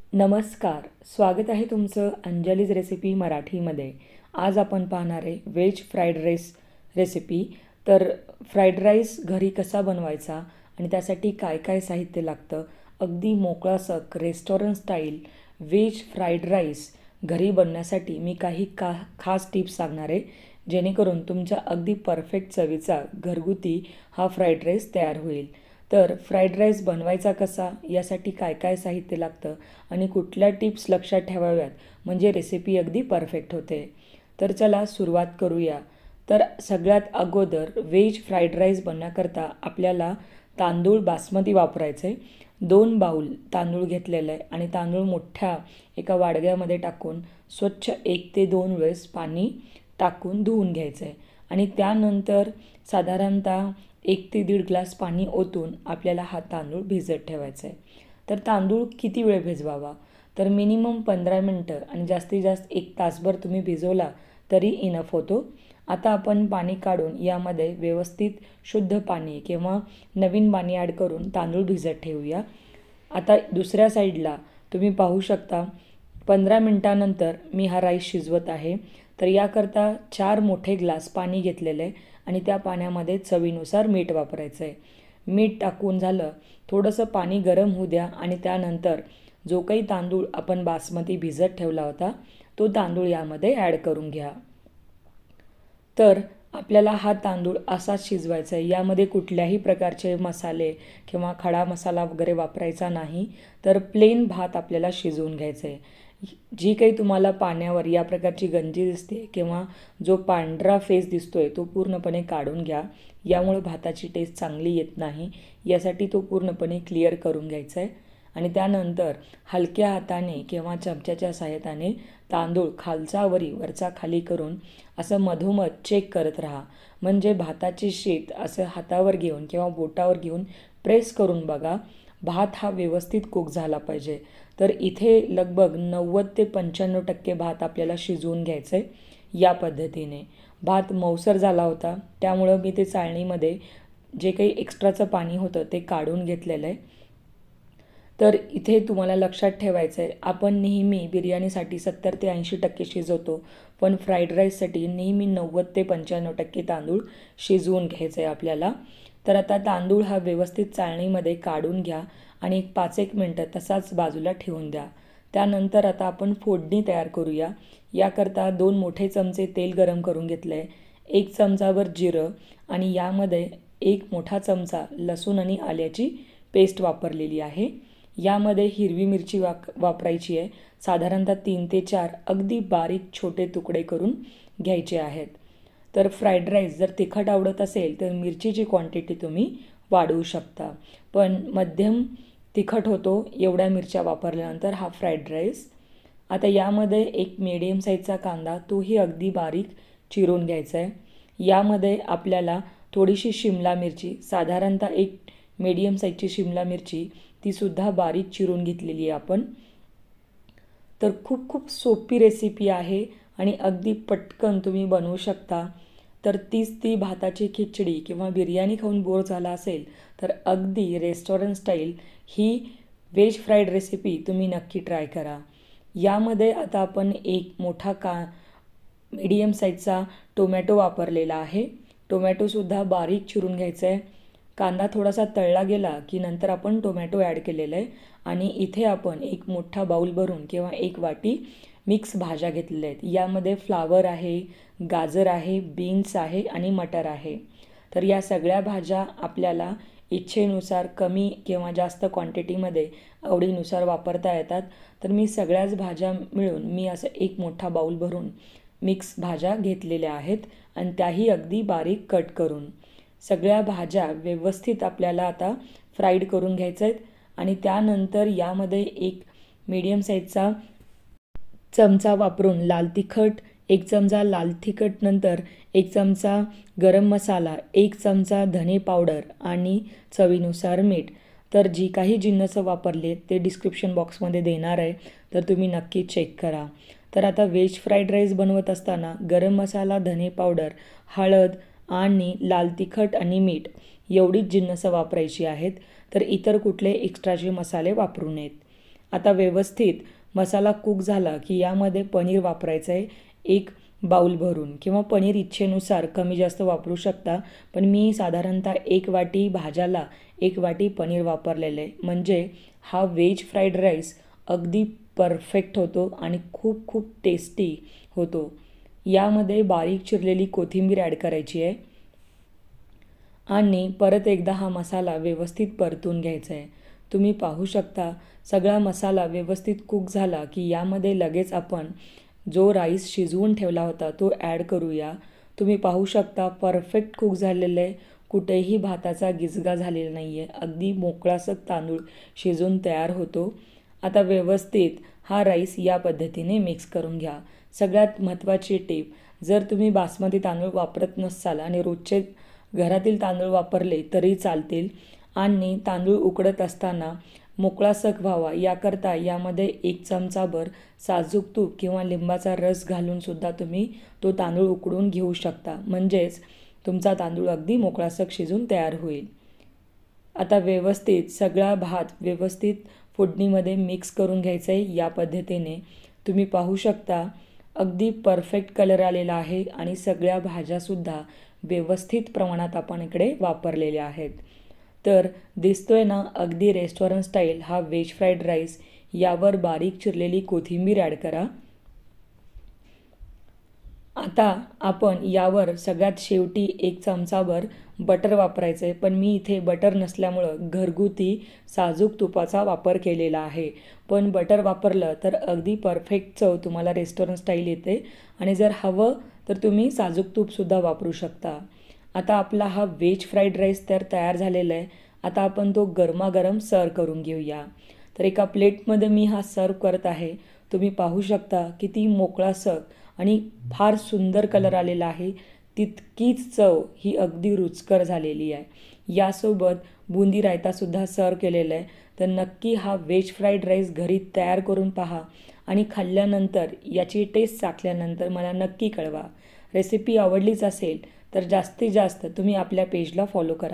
नमस्कार, स्वागत आहे तुमचं अंजलीज रेसिपी मराठीमध्ये. आज आपण पाहणार आहे व्हेज फ्राईड राईस रेसिपी. तर फ्राईड राईस घरी कसा बनवायचा आणि त्यासाठी काय काय साहित्य लागतं, अगदी मोकळासक restaurant style veg fried rice घरी बनवण्यासाठी मी काही खास टिप्स सांगणार आहे, जेणेकरून तुमच्या अगदी परफेक्ट चवीचा घरगुती हा फ्राईड राईस तयार होईल. तर फ्राईड राईस बनवायचा कसा, यासाठी काय काय साहित्य लागतं आणि कुठल्या टिप्स लक्षात ठेवाव्यात म्हणजे रेसिपी अगदी परफेक्ट होते. तर चला सुरुवात करूया. तर सगळ्यात अगोदर व्हेज फ्राईड राईस बनवण्याकरता आपल्याला तांदूळ बासमती वापरायचे. 2 बाऊल तांदूळ घेतलेलं आहे आणि तांदूळ मोठ्या एका वाडग्यामध्ये टाकून स्वच्छ 1 ते 2 वेळेस पाणी टाकून धुवून घ्यायचं आहे आणि त्यानंतर साधारणतः 1 ते 1.5 ग्लास पाणी ओतून आपल्याला हा तांदूळ भिजत ठेवायचा आहे. तर तांदूळ किती वेळ भिजवावा, तर मिनिमम 15 मिनटं आणि जास्तीत जास्त 1 तासभर तुम्ही भिजवला तरी इनफ होतो. आता आपण पाणी काढून यामध्ये व्यवस्थित शुद्ध पाणी किंवा नवीन पाणी ॲड करून तांदूळ भिजत ठेवूया. आता दुसऱ्या साईडला तुम्ही पाहू शकता 15 मिनटानंतर मी हा राईस शिजवत आहे. तर याकरता 4 मोठे ग्लास पाणी घेतलेलं आहे आणि त्या पाण्यामध्ये चवीनुसार मीठ वापरायचं आहे. मीठ टाकून झालं, थोडंसं पाणी गरम होऊ द्या आणि त्यानंतर जो काही तांदूळ आपण बासमती भिजत ठेवला होता तो तांदूळ यामध्ये ॲड करून घ्या. तर आपल्याला हा तांदूळ असाच शिजवायचा आहे. यामध्ये कुठल्याही प्रकारचे मसाले किंवा खडा मसाला वगैरे वापरायचा नाही. तर प्लेन भात आपल्याला शिजवून घ्यायचं आहे. जी काही तुम्हाला पाण्यावर या प्रकारची गंजी दिसते किंवा जो पांढरा फेस दिसतोय तो पूर्णपणे काढून घ्या. यामुळे भाताची टेस्ट चांगली येत नाही. यासाठी तो पूर्णपणे क्लिअर करून घ्यायचा आहे आणि त्यानंतर हलक्या हाताने किंवा चमच्याच्या सहाय्याने तांदूळ खालचा वरी वरचा खाली करून असं मधोमध चेक करत राहा. म्हणजे भाताचे शीत असं हातावर घेऊन किंवा बोटावर घेऊन प्रेस करून बघा, भात हा व्यवस्थित कुक झाला पाहिजे. तर इथे लगभग 90 ते 95% भात आपल्याला शिजवून घ्यायचं आहे. या पद्धतीने भात मऊसर झाला होता, त्यामुळं मी ते चाळणीमध्ये जे काही एक्स्ट्राचं पाणी होतं ते काढून घेतलेलं आहे. तर इथे तुम्हाला लक्षात ठेवायचं आहे, आपण नेहमी बिर्याणीसाठी 70 ते 80% शिजवतो, पण फ्राईड राईससाठी नेहमी 90 ते 95% तांदूळ शिजवून घ्यायचं आहे आपल्याला. तर आता तांदूळ हा व्यवस्थित चाळणीमध्ये काढून घ्या आणि 5-1 मिनटं तसाच बाजूला ठेवून द्या. त्यानंतर आता आपण फोडणी तयार करूया. याकरता 2 मोठे चमचे तेल गरम करून घेतलं आहे. 1 चमचाभर जिरं आणि यामध्ये 1 मोठा चमचा लसूण आणि आल्याची पेस्ट वापरलेली आहे. यामध्ये हिरवी मिरची वापरायची आहे. साधारणतः 3 ते 4 अगदी बारीक छोटे तुकडे करून घ्यायचे आहेत. तर फ्राईड राईस जर तिखट आवडत असेल तर मिरचीची क्वांटिटी तुम्ही वाढवू शकता, पण मध्यम तिखट होतो एवढ्या मिरच्या वापरल्यानंतर हा फ्राईड राईस. आता यामध्ये एक मीडियम साईजचा कांदा, तोही अगदी बारीक चिरून घ्यायचा आहे. यामध्ये आपल्याला थोडीशी शिमला मिरची, साधारणतः एक मीडियम साईजची शिमला मिरची, तीसुद्धा बारीक चिरून घेतलेली आहे आपण. तर खूप खूप सोपी रेसिपी आहे आणि अगदी पटकन तुम्ही बनवू शकता. तर तीच ती भाताची खिचडी किंवा बिर्याणी खाऊन बोर झाला असेल तर अगदी रेस्टॉरंट स्टाईल ही व्हेज फ्राईड रेसिपी तुम्ही नक्की ट्राय करा. यामध्ये आता आपण एक मोठा मीडियम साईजचा टोमॅटो वापरलेला आहे. टोमॅटोसुद्धा बारीक चिरून घ्यायचा आहे. कांदा थोडासा तळला गेला की नंतर आपण टोमॅटो ॲड केलेला आहे आणि इथे आपण एक मोठा बाऊल भरून किंवा 1 वाटी मिक्स भाज्या घेतलेल्या आहेत. यामध्ये फ्लावर आहे, गाजर आहे, बीन्स आहे आणि मटर आहे. तर या सगळ्या भाज्या आपल्याला इच्छेनुसार कमी किंवा जास्त क्वांटिटीमध्ये आवडीनुसार वापरता येतात. तर मी सगळ्याच भाज्या मिळून मी असं एक मोठा बाऊल भरून मिक्स भाज्या घेतलेल्या आहेत आणि त्याही अगदी बारीक कट करून. सगळ्या भाज्या व्यवस्थित आपल्याला आता फ्राईड करून घ्यायच्या आहेत आणि त्यानंतर यामध्ये एक मीडियम साईजचा चमचा वापरून लाल तिखट, 1 चमचा लाल तिखट, नंतर 1 चमचा गरम मसाला, 1 चमचा धने पावडर आणि चवीनुसार मीठ. तर जी काही जिन्नस वापरले ते डिस्क्रिप्शन बॉक्समध्ये देणार आहे, तर तुम्ही नक्की चेक करा. तर आता व्हेज फ्राईड राईस बनवत असताना गरम मसाला, धने पावडर, हळद आणि लाल तिखट आणि मीठ एवढीच जिन्नस वापरायची आहेत. तर इतर कुठले एक्स्ट्राचे मसाले वापरू नयेत. आता व्यवस्थित मसाला कुक झाला की यामध्ये पनीर वापरायचं आहे, 1 बाउल भरून, किंवा पनीर इच्छेनुसार कमी जास्त वापरू शकता. पण मी साधारणतः 1 वाटी भाज्याला 1 वाटी पनीर वापरलेलं आहे. म्हणजे हा व्हेज फ्राईड राईस अगदी परफेक्ट होतो आणि खूप खूप टेस्टी होतो. यामध्ये बारीक चिरलेली कोथिंबीर ॲड करायची आहे आणि परत एकदा हा मसाला व्यवस्थित परतून घ्यायचा आहे. तुम्ही पाहू शकता सगळा मसाला व्यवस्थित कुक झाला की यामध्ये लगेच आपण जो राईस शिजवून ठेवला होता तो ॲड करूया. तुम्ही पाहू शकता परफेक्ट कुक झालेलं आहे, कुठेही भाताचा गिजगा झालेला नाही आहे, अगदी मोकळासक तांदूळ शिजून तयार होतो. आता व्यवस्थित हा राईस या पद्धतीने मिक्स करून घ्या. सगळ्यात महत्त्वाची टीप, जर तुम्ही बासमती तांदूळ वापरत नसाल आणि रोजचे घरातील तांदूळ वापरले तरी चालतील, आणि तांदूळ उकडत असताना मोकळासक व्हावा याकरता यामध्ये 1 चमचाभर साजूक तूप किंवा लिंबाचा रस घालून सुद्धा तुम्ही तो तांदूळ उकडून घेऊ शकता. म्हणजेच तुमचा तांदूळ अगदी मोकळासक शिजून तयार होईल. आता व्यवस्थित सगळा भात व्यवस्थित फोडणीमध्ये मिक्स करून घ्यायचं आहे. या पद्धतीने तुम्ही पाहू शकता अगदी परफेक्ट कलर आलेला आहे आणि सगळ्या भाज्यासुद्धा व्यवस्थित प्रमाणात आपण इकडे वापरलेल्या आहेत. तर दिसतोय ना अगदी रेस्टॉरंट स्टाईल हा व्हेज फ्राईड राईस. यावर बारीक चिरलेली कोथिंबीर ॲड करा. आता आपण यावर सगळ्यात शेवटी 1 चमचाभर बटर वापरायचं आहे. पण मी इथे बटर नसल्यामुळं घरगुती साजूक तुपाचा वापर केलेला आहे. पण बटर वापरलं तर अगदी परफेक्ट चव तुम्हाला रेस्टॉरंट स्टाईल येते. आणि जर हवं तर तुम्ही साजूक तूपसुद्धा वापरू शकता. आता आपला हा व्हेज फ्राईड राईस तर तयार झालेला आहे. आता आपण तो गरमागरम सर्व करून घेऊया. तर एका प्लेटमध्ये मी हा सर्व करत आहे. तुम्ही पाहू शकता किती मोकळासक आणि फार सुंदर कलर आलेला आहे. तितकीच चव ही अगदी रुचकर झालेली आहे. यासोबत बुंदी रायतासुद्धा सर्व केलेला आहे. तर नक्की हा व्हेज फ्राईड राईस घरी तयार करून पहा आणि खाल्ल्यानंतर याची टेस्ट चाखल्यानंतर मला नक्की कळवा. रेसिपी आवडलीच असेल तर जास्तीत जास्त तुम्ही आपल्या पेजला फॉलो करा.